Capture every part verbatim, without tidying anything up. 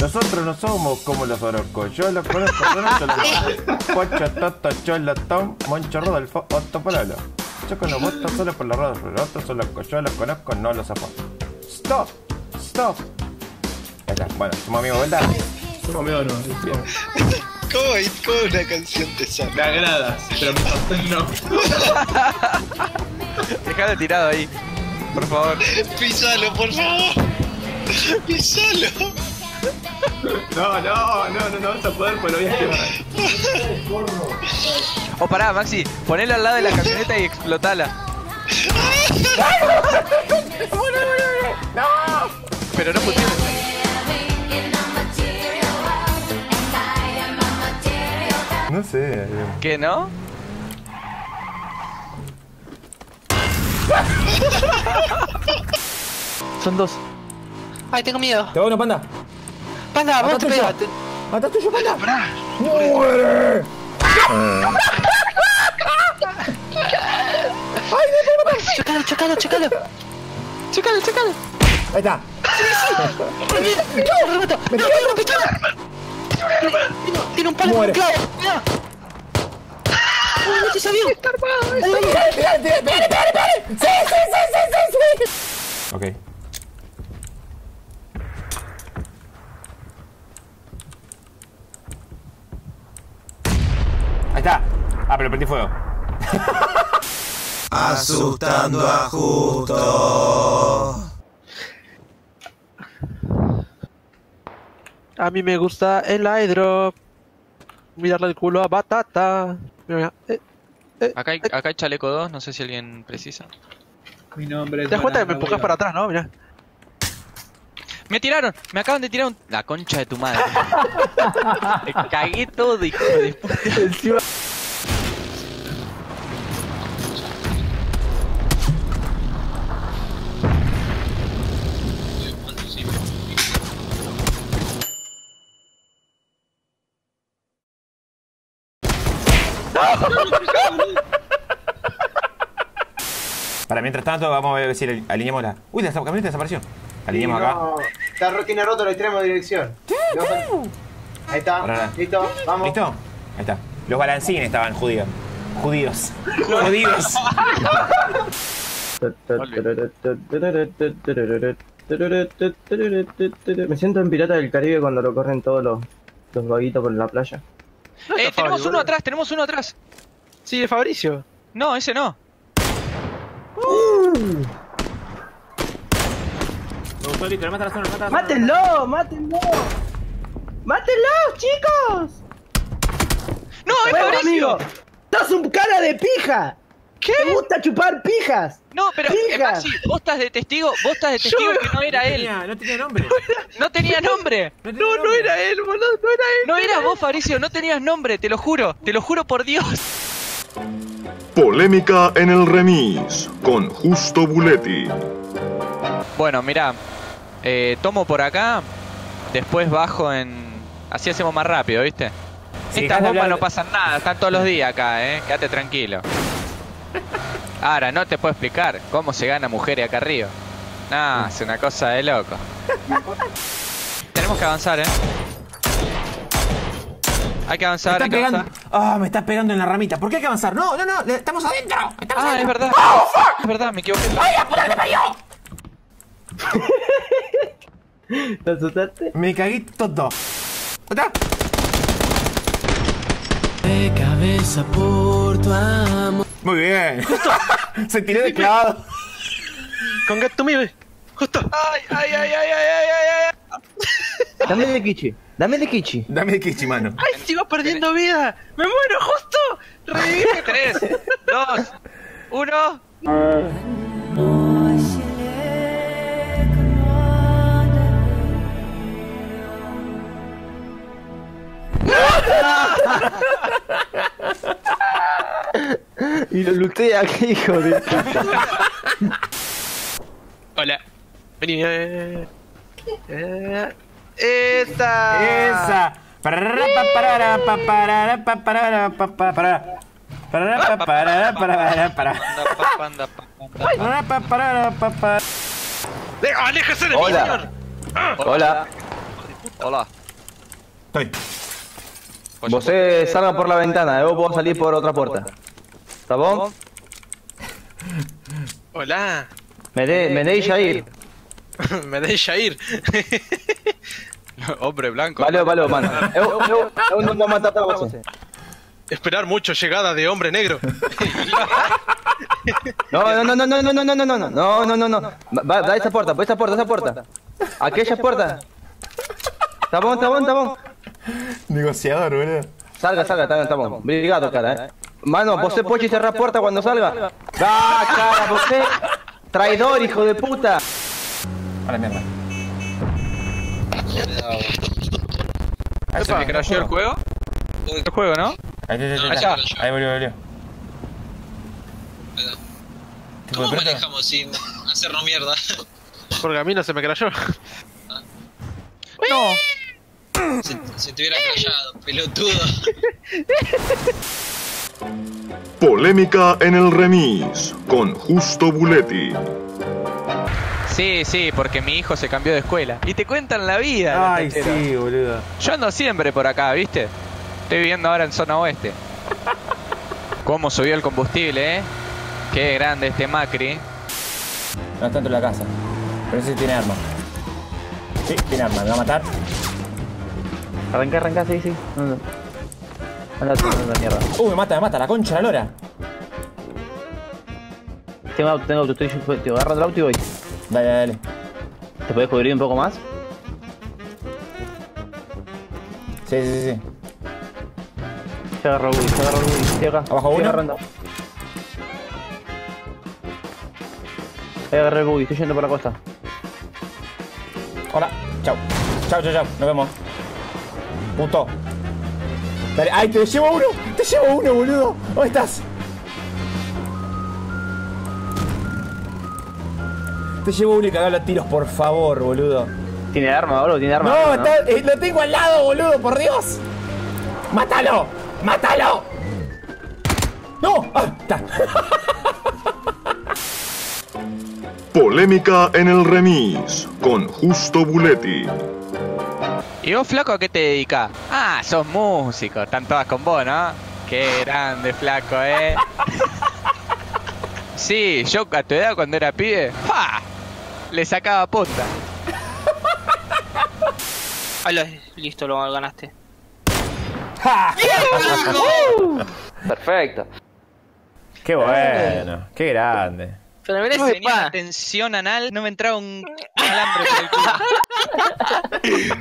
Nosotros no somos como los Orozcos. Yo los conozco, conozco los Pocho, Toto, Cholo, Tom, Moncho, Rodolfo, Otto, Pololo. Yo con los votos solo por los rodos, pero los otros son locos. Yo los conozco, no los apoyo. Stop, stop. Ahí está, bueno, somos amigos, ¿verdad? Somos amigos, no. ¿Cómo, ¿Cómo una canción te sale? Me agradas, pero mi papel no. Dejalo tirado ahí, por favor. Pisalo, por favor. Pisalo. No, no, no, no, no vas a poder, pues lo voy a quemar. Oh, pará, Maxi, ponelo al lado de la camioneta y explotala. ¡No! Pero no funciona. No sé. ¿Qué, no? Son dos. Ay, tengo miedo. ¿Te va uno, panda? Panda, vos te pegas. ¡Mata tuyo, panda! ¡Muere! ¡Ay, no puedo matar! Chocalo, chocalo, chocalo. Chocalo, chocalo. Ahí está. ¡No, remoto! ¡No, no, pistola! Tiene un palo con un clavo. ¡Mira! ¡Oh, no te sabía! ¡Está armado! ¡Espera, espera, espera! ¡Sí, sí, sí, sí, sí! Ok. Ahí está. Ah, pero prendí fuego. Asustando a Justo. A mí me gusta el airdrop. Mirarle el culo a Batata. Mira, eh, eh, Acá hay, eh. acá hay chaleco dos, no sé si alguien precisa. Mi nombre es. ¿Te das cuenta que me Banana empujas Boy. para atrás, no? Mira. ¡Me tiraron! ¡Me acaban de tirar un... La concha de tu madre! Me cagué todo, hijo de puta. Encima. Para mientras tanto, vamos a ver si alineamos la. Uy, la camioneta desapareció. Alineamos acá. No, está, ro- tiene roto el extremo de dirección. No, ahí está, Ahora. listo, vamos. ¿Listo? Ahí está. Los balancines estaban judíos. Judíos. Judíos. Me siento en Pirata del Caribe cuando lo corren todos los, los vaguitos por la playa. Eh, tenemos uno atrás, tenemos uno atrás. Sí, de Fabricio. No, ese no. Me gustó listo, mata la zona, mata la zona. ¡Mátenlo! ¡Mátenlo! ¡Mátenlo, chicos! ¡No, es Bueno, Fabricio! amigo, ¡sos un cara de pija! ¿Qué? ¡Te gusta chupar pijas! No, pero eh, ¡Pijas! Maxi, vos estás de testigo, vos estás de testigo que no era No él. tenía, no tenía nombre. No tenía nombre. No, tenía No, no nombre. era él, boludo. No era él. No eras vos, Fabricio, no tenías nombre, te lo juro, te lo juro por Dios. Polémica en el remis con Justo Buletti. Bueno, mirá, eh, tomo por acá, después bajo en... Así hacemos más rápido, ¿viste? Si Estas dejás de bombas hablar- no pasan nada, están todos los días acá, ¿eh? Quédate tranquilo. Ahora, no te puedo explicar cómo se gana mujeres acá arriba. Nah, es una cosa de loco. Tenemos que avanzar, ¿eh? Hay que Me avanzar, está hay que pegando. avanzar. Ah, me está pegando en la ramita. ¿Por qué hay que avanzar? No, no, no. le- Estamos adentro. Estamos Ah, es adentro. verdad. ¡Oh, fuck! Es verdad, me equivoqué. ¡Ay, la puta que te parió! ¿Te asustaste? Me cagué todo. ¿Está? De cabeza por tu amor. Muy bien. Se tiró de clavado. Con Get to Me, ve. Justo. Ay, ay, ay, ay, ay, ay, ay, ay. Dame de Kichi, dame de Kichi. Dame de Kichi, mano. ¡Ay, sigo perdiendo vida! ¡Me muero, justo! ¡Reviví! Tres, dos, uno. Y lo lutea, qué hijo de puta. Hola. Vení, eh. Eh. ¡Esa! Esa. Parará, pa, parará, pa, parará, pa, parará, pa, pa, parará. Parará, pa, parará, parará, parará. Panda, panda, panda. Parará, pa, parará, pa, pa. ¡Aléjese de mí, Hola. señor! Hola. Hola. Estoy. Vos eh, salga por la ventana, yo puedo salir por otra puerta. ¿Está bom? Hola. Me de, me deis ir. Me deja ir. Hombre blanco. Vale, vale, mano. Eu, eu, eu non vou matar a você. Esperar mucho llegada de hombre negro. No, no, no, no, no, no, no, no, no, no, no, no, no, no. Va, da esa puerta, por esa puerta, esa puerta. Aquella puerta. Tá bom, tá bom, tá bom. Negociador, boludo. Salga, salga, tá, tá bom. Obrigado, cara, eh. Mano, você pode cerrar a porta cuando salga. Ah, cara, você. Traidor, hijo de puta. A la mierda. Ahí se me crashó el juego. El juego, ¿no? Ahí, ahí, ahí, ahí, Allá. ahí volvió, volvió. ¿Cómo manejamos sin hacernos mierda? Porque a mí no se me creyó. No. Si, si te hubiera crashado, pelotudo. Polémica en el remis con Justo Buletti. Sí, sí, porque mi hijo se cambió de escuela. Y te cuentan la vida. Ay, sí, boludo. Yo ando siempre por acá, ¿viste? Estoy viviendo ahora en zona oeste. ¿Cómo subió el combustible, eh? Qué grande este Macri. No está dentro de la casa. Pero ese tiene arma. Sí, tiene arma. ¿Me va a matar? Arranca, arranca, sí, sí. No, no. Anda, anda, la mierda. Uh, me mata, me mata. La concha, la lora. Tengo auto, tengo auto, estoy, te agarro el auto y voy. Dale, dale. ¿Te podés cubrir un poco más? Sí, sí, sí. Se agarro el buggy, se agarro el buggy. Estoy acá. Abajo estoy uno. agarrando. Voy a agarrar el buggy, estoy yendo por la costa. Hola. Chau. Chau, chau, chau. Nos vemos. Puto. Dale. ¡Ay, te llevo uno! ¡Te llevo uno, boludo! ¿Dónde estás? Te llevo uno y cagalo a tiros, por favor, boludo. ¿Tiene arma, boludo? ¿Tiene arma? No, está, eh, lo tengo al lado, boludo, por Dios. ¡Mátalo! ¡Mátalo! ¡No! ¡Ah! Está. Polémica en el remis con Justo Buletti. ¿Y vos, flaco, a qué te dedicás? Ah, sos músico. Están todas con vos, ¿no? Qué grande, flaco, eh. Sí, yo a tu edad cuando era pibe, ¡fa! Le sacaba punta. Hola, listo, lo ganaste. Perfecto. Qué bueno, qué grande. Pero Yo merece, tenía una tensión anal, no me entraba un alambre por el culo.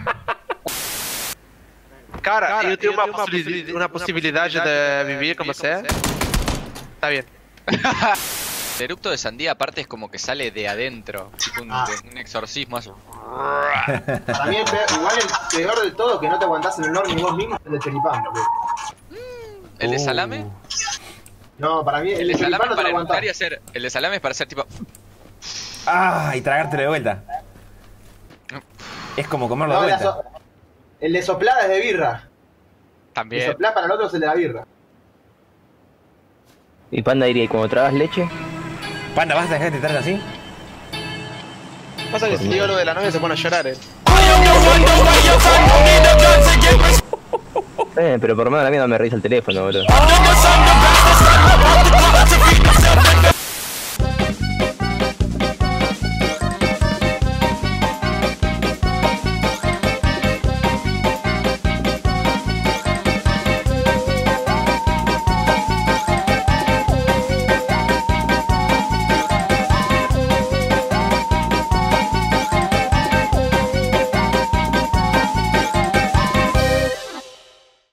Cara, Cara yo tengo una, una, posibilidad, una posibilidad de vivir como sea. Está bien. El eructo de sandía aparte es como que sale de adentro, tipo un, Ah. un exorcismo así. Para mí, el peor, igual el peor de todo que no te aguantás en el horno ni vos mismo es el de choripán, boludo. ¿El de salame? No, para mí el, El de de salame choripán no te para lo aguantás. eructar y hacer. El de salame es para hacer tipo. Ah, y tragártelo de vuelta. Es como comerlo de No, la vuelta. so- el de soplada es de birra. El También. soplada para el otro es el de la birra. Y Panda diría, ¿y cuando tragas leche? Panda, ¿vas a dejar de estar así? Pasa que si digo lo de la novia se pone a llorar, eh. Eh, pero por lo menos la mía no me revisa el teléfono, boludo. I'm the best, I'm the best, I'm the best, I'm the best, I'm the best, I'm the best,